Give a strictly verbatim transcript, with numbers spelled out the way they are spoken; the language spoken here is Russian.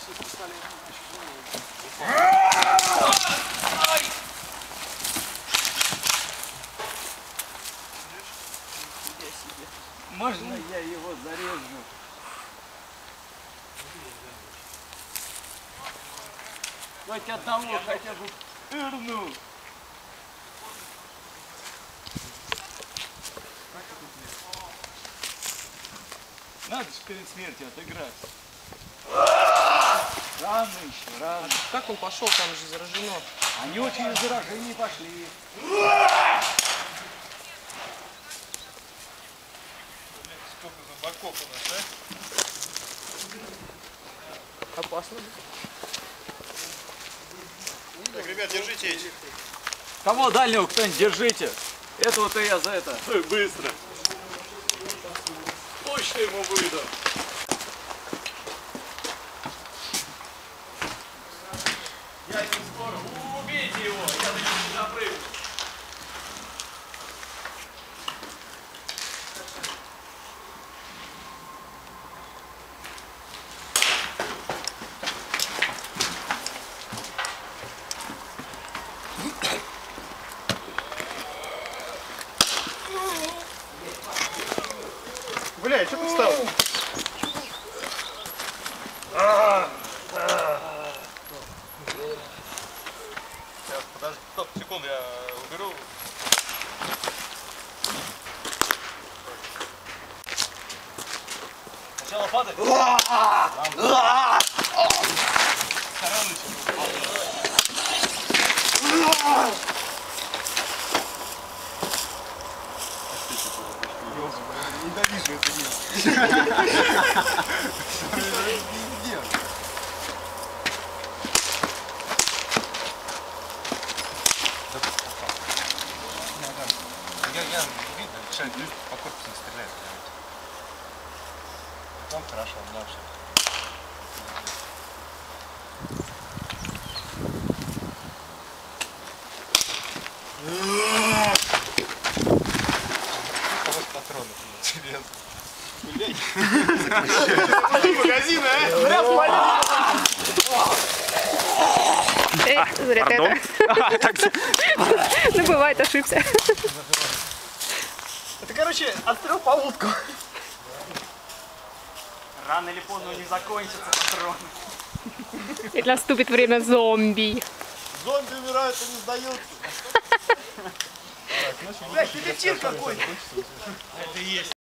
Можно я его зарежу? Хоть одного хотя бы пырну. Надо же перед смертью отыграть. Рано еще, рано. Как он пошел, там же заражено. Они очень из заражений пошли. Сколько зомбаков у нас, а? Опасно. Так, ребят, держите эти. Кого дальнего кто-нибудь держите? Этого-то я за это. Ой, быстро. Точно ему выйду. Я не скоро. Убейте его, я до него не запрыгну. Бля, что ты встал? Сейчас, подожди, стоп, секунду, я уберу. Сначала падай. Ненавижу это место. Я, я видно, решает, по корпусу не стреляет. Потом хорошо, дальше. Патроны, магазин, а? Эй, зря ты это. Ну, бывает, ошибся. Это, короче, отстрел по утку. Рано или поздно не закончится патроны. И наступит время зомби. Зомби умирают и не сдаются. Бля, филитин какой-то. Это и есть.